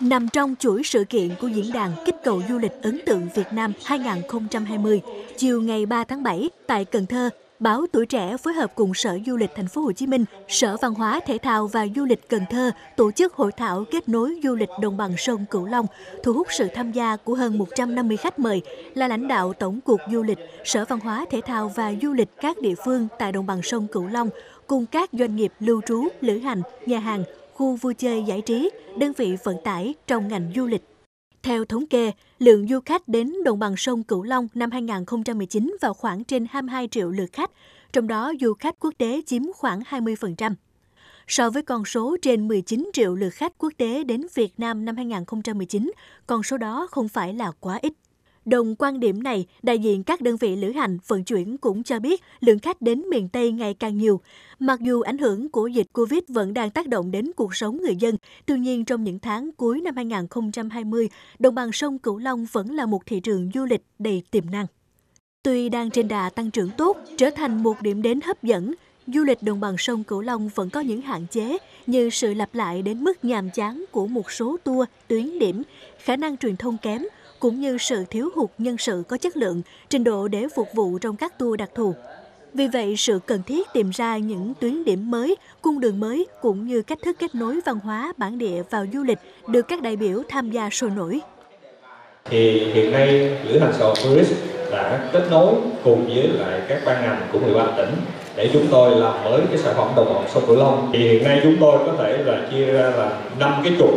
Nằm trong chuỗi sự kiện của Diễn đàn Kích cầu du lịch ấn tượng Việt Nam 2020, chiều ngày 3 tháng 7 tại Cần Thơ, báo Tuổi Trẻ phối hợp cùng Sở Du lịch Thành phố Hồ Chí Minh, Sở Văn hóa Thể thao và Du lịch Cần Thơ tổ chức hội thảo kết nối du lịch đồng bằng sông Cửu Long, thu hút sự tham gia của hơn 150 khách mời là lãnh đạo Tổng cục Du lịch, Sở Văn hóa Thể thao và Du lịch các địa phương tại đồng bằng sông Cửu Long, cùng các doanh nghiệp lưu trú, lữ hành, nhà hàng, khu vui chơi giải trí, đơn vị vận tải trong ngành du lịch. Theo thống kê, lượng du khách đến đồng bằng sông Cửu Long năm 2019 vào khoảng trên 22 triệu lượt khách, trong đó du khách quốc tế chiếm khoảng 20%. So với con số trên 19 triệu lượt khách quốc tế đến Việt Nam năm 2019, con số đó không phải là quá ít. Đồng quan điểm này, đại diện các đơn vị lữ hành vận chuyển cũng cho biết lượng khách đến miền Tây ngày càng nhiều. Mặc dù ảnh hưởng của dịch Covid vẫn đang tác động đến cuộc sống người dân, tuy nhiên trong những tháng cuối năm 2020, đồng bằng sông Cửu Long vẫn là một thị trường du lịch đầy tiềm năng. Tuy đang trên đà tăng trưởng tốt, trở thành một điểm đến hấp dẫn, du lịch đồng bằng sông Cửu Long vẫn có những hạn chế như sự lặp lại đến mức nhàm chán của một số tour, tuyến điểm, khả năng truyền thông kém, cũng như sự thiếu hụt nhân sự có chất lượng, trình độ để phục vụ trong các tour đặc thù. Vì vậy, sự cần thiết tìm ra những tuyến điểm mới, cung đường mới cũng như cách thức kết nối văn hóa bản địa vào du lịch được các đại biểu tham gia sôi nổi. Thì hiện nay Lữ hành Sài Gòn Tourist đã kết nối cùng với lại các ban ngành của 13 tỉnh để chúng tôi làm mới cái sản phẩm đồng bằng sông Cửu Long. Thì hiện nay chúng tôi có thể là chia ra là 5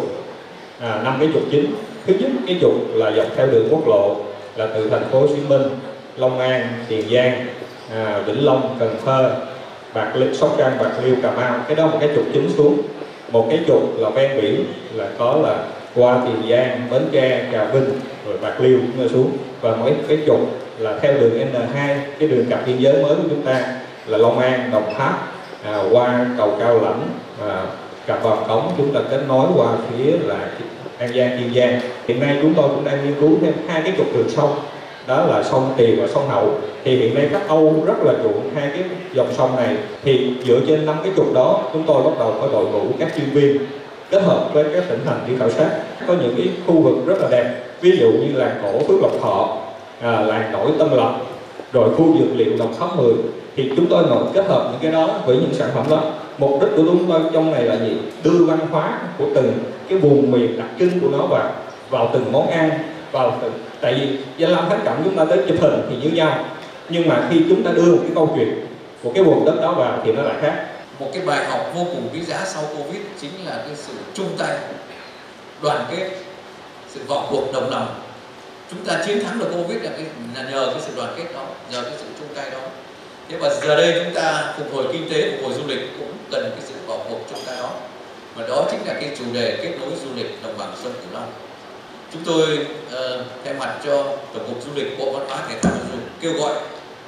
cái trục chính. Thứ nhất, cái trục là dọc theo đường quốc lộ là từ thành phố Hồ Chí Minh, Long An, Tiền Giang, Vĩnh Long, Cần Thơ, Bạc Liêu, Sóc Trăng, Bạc Liêu, Cà Mau. Cái đó là một cái trục chính xuống. Một cái trục là ven biển là có là qua Tiền Giang, Bến Tre, Trà Vinh, rồi Bạc Liêu cũng xuống. Và một cái trục là theo đường N2, cái đường cặp biên giới mới của chúng ta là Long An, Đồng Tháp, qua cầu Cao Lãnh, cặp Vàm Cống, chúng ta kết nối qua phía là An Giang, Kiên Giang. Hiện nay chúng tôi cũng đang nghiên cứu thêm 2 cái trục đường sông, đó là sông Tiền và sông Hậu. Thì hiện nay các Âu rất là chuộng 2 cái dòng sông này. Thì dựa trên 5 cái trục đó, chúng tôi bắt đầu có đội ngũ các chuyên viên kết hợp với các tỉnh thành đi khảo sát. Có những cái khu vực rất là đẹp, ví dụ như làng cổ Phước Lộc Thọ, làng nổi Tân Lập, rồi khu dược liệu Đồng Tháp 10. Thì chúng tôi ngồi kết hợp những cái đó với những sản phẩm đó. Mục đích của chúng tôi trong này là gì? Đưa văn hóa của từng cái vùng miền đặc trưng của nó vào từng món ăn, tại vì danh lam thắng cảnh chúng ta tới chụp hình thì như nhau, nhưng mà khi chúng ta đưa một cái câu chuyện của cái vùng đất đó vào thì nó lại khác. Một cái bài học vô cùng quý giá sau Covid chính là cái sự chung tay, đoàn kết, sự vào cuộc đồng lòng. Chúng ta chiến thắng được Covid là nhờ cái sự đoàn kết đó, nhờ cái sự chung tay đó. Thế và giờ đây chúng ta phục hồi kinh tế, phục hồi du lịch cũng cần cái sự vào cuộc chung tay đó. Và đó chính là cái chủ đề kết nối du lịch đồng bằng sông Cửu Long. Chúng tôi thay mặt cho Tổng cục Du lịch, Bộ Văn hóa Thể thao và Du lịch kêu gọi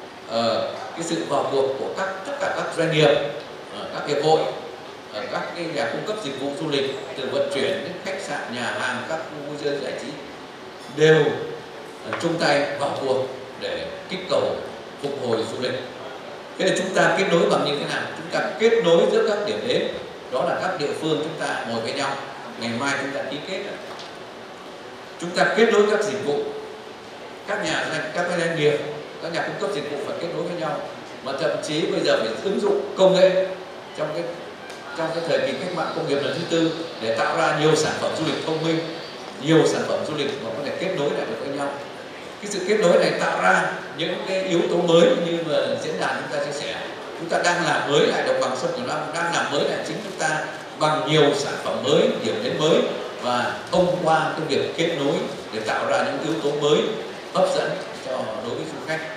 cái sự vào cuộc của tất cả các doanh nghiệp, các hiệp hội, các cái nhà cung cấp dịch vụ du lịch từ vận chuyển đến khách sạn, nhà hàng, các khu vui chơi giải trí đều chung tay vào cuộc để kích cầu phục hồi du lịch. Thế là chúng ta kết nối bằng như thế nào? Chúng ta kết nối giữa các điểm đến, đó là các địa phương chúng ta ngồi với nhau. Ngày mai chúng ta ký kết. Chúng ta kết nối các dịch vụ, các doanh nghiệp, các nhà cung cấp dịch vụ phải kết nối với nhau, mà thậm chí bây giờ phải ứng dụng công nghệ trong cái thời kỳ cách mạng công nghiệp lần thứ tư để tạo ra nhiều sản phẩm du lịch thông minh, nhiều sản phẩm du lịch mà có thể kết nối lại được với nhau. Cái sự kết nối này tạo ra những cái yếu tố mới như mà diễn đàn chúng ta chia sẻ. Chúng ta đang làm mới lại đồng bằng sông Cửu Long, đang làm mới lại chính chúng ta bằng nhiều sản phẩm mới, điểm đến mới, và thông qua cái việc kết nối để tạo ra những yếu tố mới hấp dẫn đối với du khách.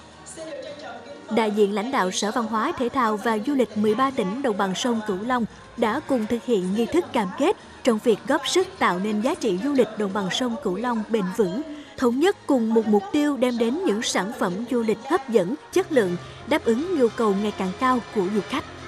Đại diện lãnh đạo Sở Văn hóa Thể thao và Du lịch 13 tỉnh đồng bằng sông Cửu Long đã cùng thực hiện nghi thức cam kết trong việc góp sức tạo nên giá trị du lịch đồng bằng sông Cửu Long bền vững, thống nhất cùng một mục tiêu đem đến những sản phẩm du lịch hấp dẫn, chất lượng, đáp ứng nhu cầu ngày càng cao của du khách.